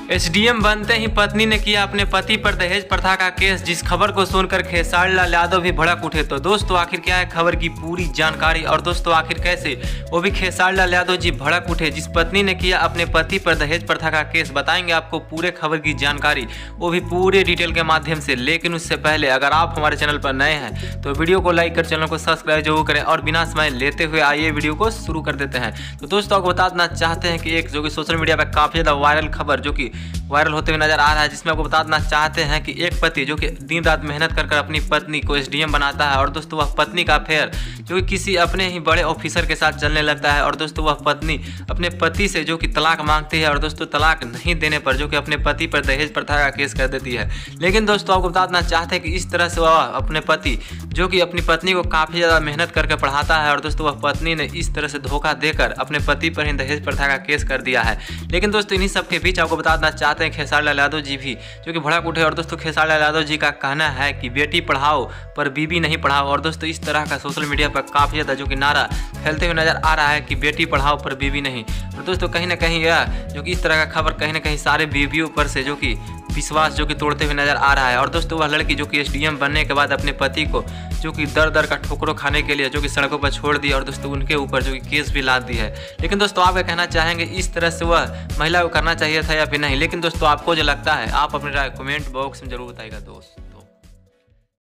SDM बनते ही पत्नी ने किया अपने पति पर दहेज प्रथा का केस, जिस खबर को सुनकर खेसारी लाल यादव भी भड़क उठे। तो दोस्तों आखिर क्या है खबर की पूरी जानकारी, और दोस्तों आखिर कैसे वो भी खेसारी लाल यादव जी भड़क उठे जिस पत्नी ने किया अपने पति पर दहेज प्रथा का केस। बताएंगे आपको पूरे खबर की जानकारी, वो भी पूरे डिटेल के माध्यम से। लेकिन उससे पहले अगर आप हमारे चैनल पर नए हैं तो वीडियो को लाइक कर चैनल को सब्सक्राइब जरूर करें, और बिना समय लेते हुए आइए वीडियो को शुरू कर देते हैं। तो दोस्तों आपको बता देना चाहते हैं कि एक जो कि सोशल मीडिया पर काफ़ी ज़्यादा वायरल खबर जो कि वायरल होते हुए नजर आ रहा है, जिसमें आपको बता देना चाहते हैं कि एक पति जो कि दिन रात मेहनत कर अपनी पत्नी को एसडीएम बनाता है, और दोस्तों वह पत्नी का अफेयर जो कि किसी अपने ही बड़े ऑफिसर के साथ चलने लगता है, और दोस्तों वह पत्नी अपने पति से जो कि तलाक मांगती है, और दोस्तों तलाक नहीं देने पर जो कि अपने पति पर दहेज प्रथा का केस कर देती है। लेकिन दोस्तों आपको बता देना चाहते हैं कि इस तरह से वह अपने पति जो कि अपनी पत्नी को काफ़ी ज़्यादा मेहनत करके पढ़ाता है, और दोस्तों वह पत्नी ने इस तरह से धोखा देकर अपने पति पर ही दहेज प्रथा का केस कर दिया है। लेकिन दोस्तों इन्हीं सब के बीच आपको बता देना चाहते हैं खेसारी लाल यादव जी भी जो कि भड़क उठे, और दोस्तों खेसारी लाल यादव जी का कहना है कि बेटी पढ़ाओ पर बीबी नहीं पढ़ाओ। और दोस्तों इस तरह का सोशल मीडिया पर काफ़ी ज़्यादा जो कि नारा फैलते हुए नजर आ रहा है कि बेटी पढ़ाओ पर बीबी नहीं। और दोस्तों कहीं ना कहीं यह जो कि इस तरह का खबर कहीं ना कहीं सारे बीवियों पर से जो कि विश्वास जो कि तोड़ते हुए नजर आ रहा है। और दोस्तों वह लड़की जो कि एसडीएम बनने के बाद अपने पति को जो कि दर दर का ठोकरों खाने के लिए जो कि सड़कों पर छोड़ दिया, और दोस्तों उनके ऊपर जो कि केस भी लाद दी है। लेकिन दोस्तों आप क्या कहना चाहेंगे, इस तरह से वह महिला को करना चाहिए था या फिर नहीं? लेकिन दोस्तों आपको जो लगता है आप अपनी राय कमेंट बॉक्स में जरूर बताइएगा दोस्त।